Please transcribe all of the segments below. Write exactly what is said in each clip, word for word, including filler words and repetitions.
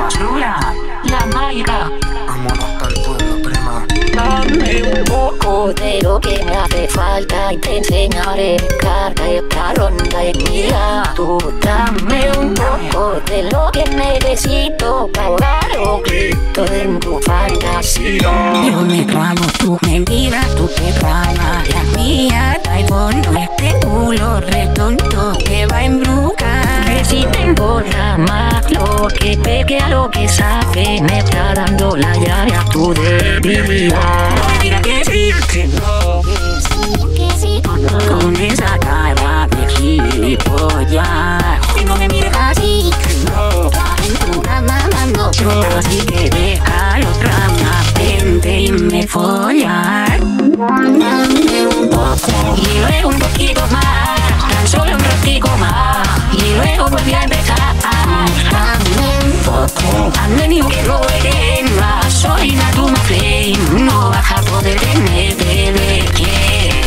Chula, la Mayra. Vámonos pa'l pueblo, prima. Dame un poco de lo que me hace falta y te enseñaré. Carga esta ronda y mira, tú dame un poco de lo que necesito para ahogar o grito en tu fantasía. Yo me trago tus mentiras, tú te tragas las mías. Al fondo este culo retonto que va a embrucar. Que si te importa más lo que pegue a lo que sabe, me está dando la llave a tu debilidad. Mira que sí, que no, Que sí, con esa cara de gilipollas. Y no me mires así, que no, en tu cama mando yo. Así que deja los dramas, vente y me follar. dame un poco y luego un poquito más, tan solo un ratico más y luego volví a empezar. Dame un poco, dame ni que lo eres más, soy una Duma Flame, no vas a poder tenerte de qué.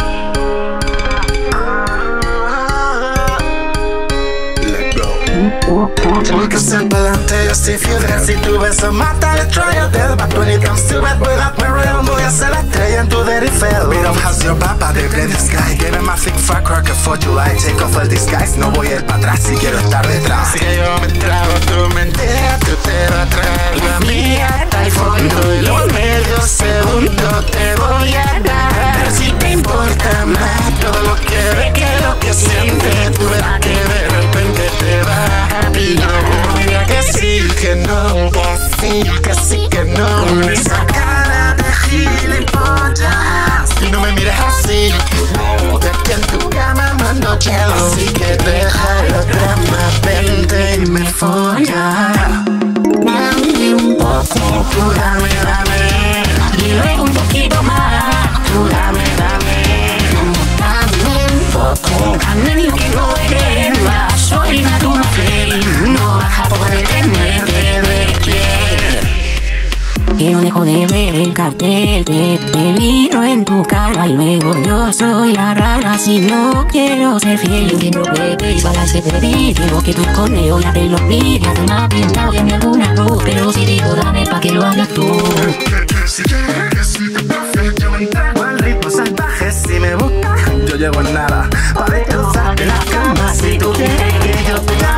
Let's go. Tengo que ser pelante, yo estoy fiel. Si tu beso mata, let's try your death. But when it comes to it, without my real, voy a ser la estrella en tu dirty fail. Beat up has your papa, de play the sky. Give me my thick fuck cracker for July. Take off el disguise, no voy a ir para atrás si quiero estar detrás. Si yo me trago tu mentira, tú te vas a traer la mía. Hasta el fondo y los medio segundos te voy a dar. Pero si te importa más todo lo que ve que lo que siente, tú verás que de repente te vas a pillar. Mira que sí, que no, que sí, que sí, que no. Con esa cara de gilipollas. Y no me mires así, de que en tu cama mando chelo. Así que deja los dramas, vente y me folla. Dame un poco, Tú dame, dame. y luego un poquito más, tú dame, dame. Dame un poco, dame ni que no eres más, soy una Duma Flame, no vas a poder tenerte de qué. Que no dejo de ver el cartel, te, te miro en tu cara y luego yo soy la rara si no quiero ser fiel. Entiendo que te balance de ti, quiero que tú conmigo ya te lo pides. Además pintado en alguna luz, pero si digo dame pa' que lo hagas tú. Si quieres, si te perfecto, yo me entrego al ritmo salvaje. Si me buscas, yo llevo en nada. Para descansar en la cama, si tú quieres que yo te